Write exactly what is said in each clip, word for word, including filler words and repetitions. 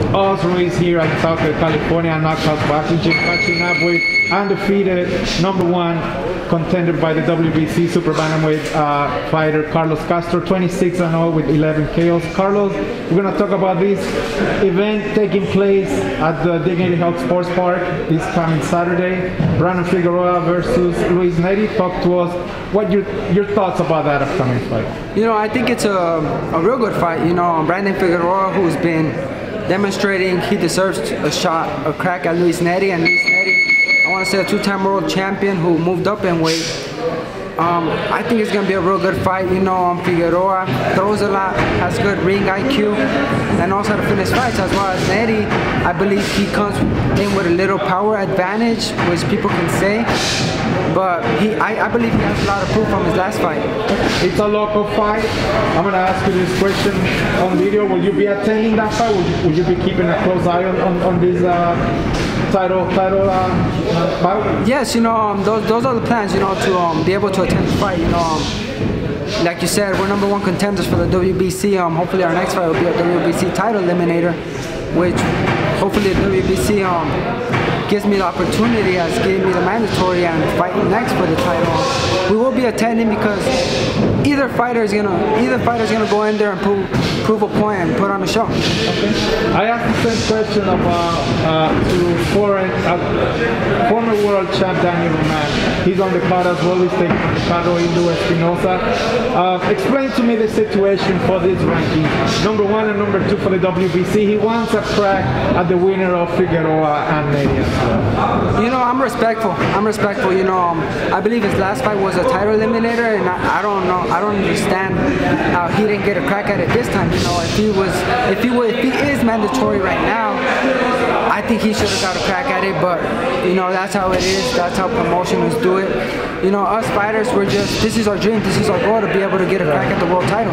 us Ruiz here at Southern California Knockouts Boxing Gym, catching up with undefeated number one contender by the W B C super bantamweight uh, fighter Carlos Castro, twenty-six and oh with eleven K Os. Carlos, we're going to talk about this event taking place at the Dignity Health Sports Park this coming Saturday. Nery-Figueroa versus Luis Nery. Talk to us. What your your thoughts about that upcoming fight? You know, I think it's a, a real good fight. You know, Brandon Figueroa, who's been demonstrating he deserves a shot, a crack at Luis Nery. And Luis Nery, I want to say a two-time world champion who moved up in weight. Um, I think it's going to be a real good fight. You know, um, Figueroa throws a lot, has good ring I Q, and also to finish fights, as well as Nery. I believe he comes in with a little power advantage, which people can say. But he, I, I believe he has a lot of proof from his last fight. It's a local fight. I'm going to ask you this question on video. Will you be attending that fight? Will you, will you be keeping a close eye on, on, on this uh, title title uh, fight? Yes, you know, um, those, those are the plans, you know, to um, be able to attend the fight. You know, um, like you said, we're number one contenders for the W B C. Um, hopefully our next fight will be a W B C title eliminator, which hopefully the W B C um, gives me the opportunity, as gave me the mandatory, and fighting next for the title. We will be attending because either fighter is gonna either fighter is gonna go in there and prove prove a point and put on a show. Okay. I asked the same question about uh, to foreign uh, former world champ Daniel Roman. He's on the card as well. He's taking on Ricardo Indu Espinosa. Uh, explain to me the situation for this ranking. Number one and number two for the W B C. He wants a crack at the winner of Figueroa and Nery. You know, I'm respectful. I'm respectful. You know, um, I believe his last fight was a title eliminator, and I, I don't know. I don't understand how he didn't get a crack at it this time. You know, if he was, if he was, if he is mandatory right now, I think he should have got a crack at it. But you know, that's how it is. That's how promotions do it. You know, us fighters, we're just. This is our dream. This is our goal, to be able to get a crack at the world title.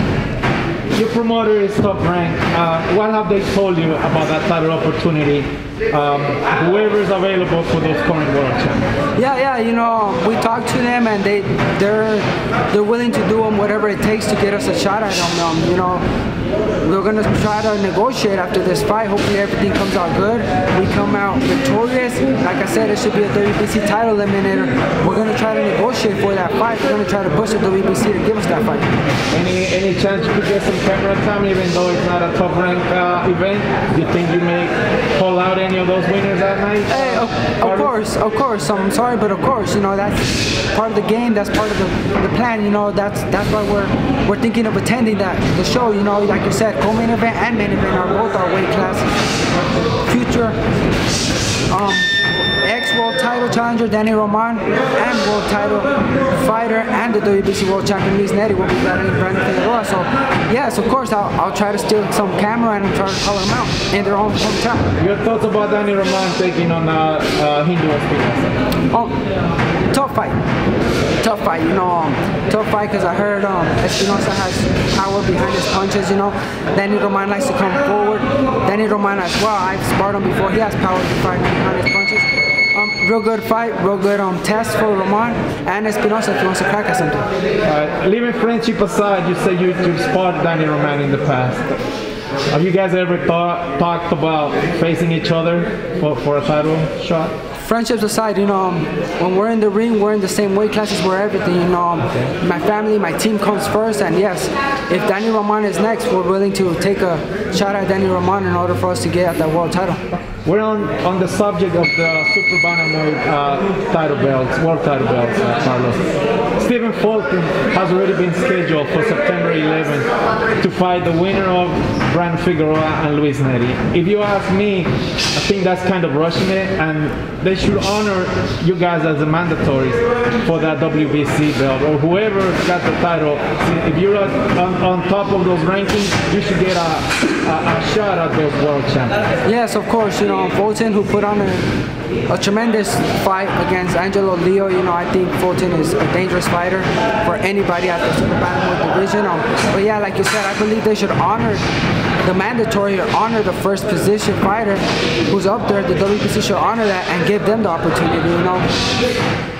Your promoter is Top Rank. Uh, what have they told you about that title opportunity? Um, whoever is available for those current world champions. Yeah, yeah. You know, we talked to them, and they they're they're willing to do them whatever it takes to get us a shot at them. Um, you know, we're gonna try to negotiate after this fight. Hopefully, everything comes out good. We come out victorious. Like I said, it should be a W B C title eliminator. We're gonna try to negotiate for that fight. We're gonna try to push the W B C to give us that fight. Any any chance you could get some camera time, even though it's not a Top Rank uh, event? Do you think you may pull out any of those winners that night? Hey, of, of course, of course. I'm sorry, but of course, you know, that's part of the game. That's part of the, the plan. You know, that's that's why we're we're thinking of attending that the show. You know, like you said, co-main event and main event are both our weight class. Future um, ex-world title challenger Danny Roman and world title fighter and the W B C world champion Luis Nery will be battling Brandon Figueroa. So yes, of course, I'll, I'll try to steal some camera and try to call them out in their own hometown. Your thoughts about Danny Roman taking on uh, uh, Hindu Espinosa? Oh, tough fight. Tough fight, you know, um, tough fight because I heard um, Espinosa has power behind his punches, you know. Danny Roman likes to come forward. Danny Roman as well, I've sparred him before. He has power behind his punches. Um, real good fight, real good um, test for Roman and Espinosa if he wants to crack at something. Uh, leaving friendship aside, you say you, you've sparred Danny Roman in the past. Have you guys ever thought, talked about facing each other for, for a title shot? Friendships aside, you know, um, when we're in the ring, we're in the same weight classes, we're everything, you know. Um, okay. My family, my team comes first, and yes, if Danny Roman is next, we're willing to take a shot at Danny Roman in order for us to get at that world title. We're on, on the subject of the super bantamweight uh, title belts, world title belts, uh, Carlos. Stephen Fulton has already been scheduled for September eleventh to fight the winner of Brandon Figueroa and Luis Nery. If you ask me, I think that's kind of rushing it, and they should honor you guys as the mandatories for that W B C belt, or whoever got the title. If you're on, on top of those rankings, you should get a, a, a shot at those world champions. Yes, of course. You know, Fulton, who put on a, a tremendous fight against Angelo Leo. You know, I think Fulton is a dangerous fighter for anybody at the super bantamweight division. Um, but yeah, like you said, I believe they should honor the mandatory, or honor the first position fighter who's up there. The W B C should honor that and give them the opportunity, you know.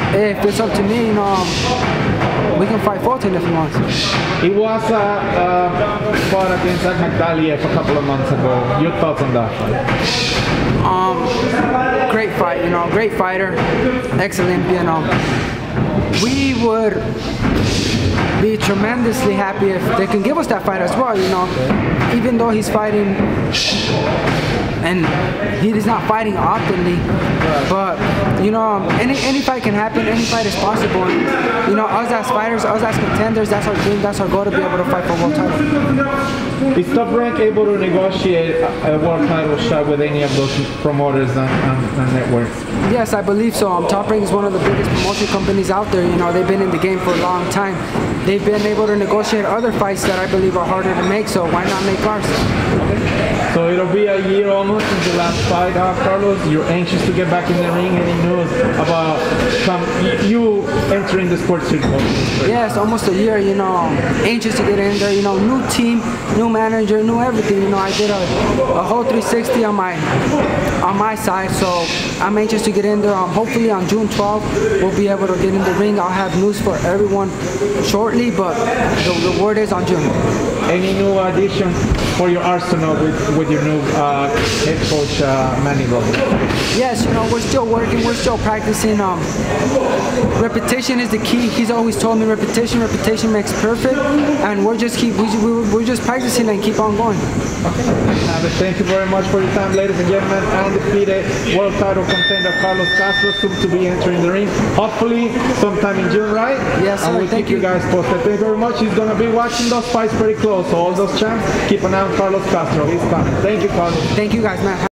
if it's up to me, you know, we can fight Fulton if he wants. He was a uh, uh, fought against Magdaliev a couple of months ago. Your thoughts on that fight? Um, great fight, you know, great fighter, ex-Olympian. Um, we would be tremendously happy if they can give us that fight as well, you know. Even though he's fighting, and he is not fighting oftenly, but you know, any any fight can happen, any fight is possible. And, you know, us as fighters, us as contenders, that's our dream, that's our goal, to be able to fight for world title. Is Top Rank able to negotiate a world title shot with any of those promoters and, and, and networks? Yes, I believe so. Um, Top Rank is one of the biggest promotion companies out there. You know, they've been in the game for a long time. They've been able to negotiate other fights that I believe are harder to make, so why not make ours? So it'll be a year almost since the last fight, uh, Carlos. You're anxious to get back in the ring. Any news about some, you entering the sports circle? Yes, almost a year, you know, anxious to get in there, you know, new team, new manager, new everything. You know, I did a, a whole three sixty on my on my side, so I'm anxious to get in there. Um, hopefully on June twelfth, we'll be able to get in the ring. I'll have news for everyone shortly, but the, the word is on June. Any new addition for your arsenal with, with your new uh, head coach, uh, Manny Robles? Yes, you know, we're still working, we're still practicing. Um, repetition is the key. He's always told me repetition, repetition makes perfect, and we're just keep, we, we, we're just practicing and keep on going. Okay. Uh, thank you very much for your time, ladies and gentlemen. Undefeated world title contender Carlos Castro, soon to be entering the ring. Hopefully sometime in June, right? Yes, sir. And we'll Thank keep you. you guys posted. Thank you very much. He's going to be watching those fights pretty close. So all those champs, keep an eye on Carlos Castro. He's coming. Thank you, Carlos. Thank you guys, man.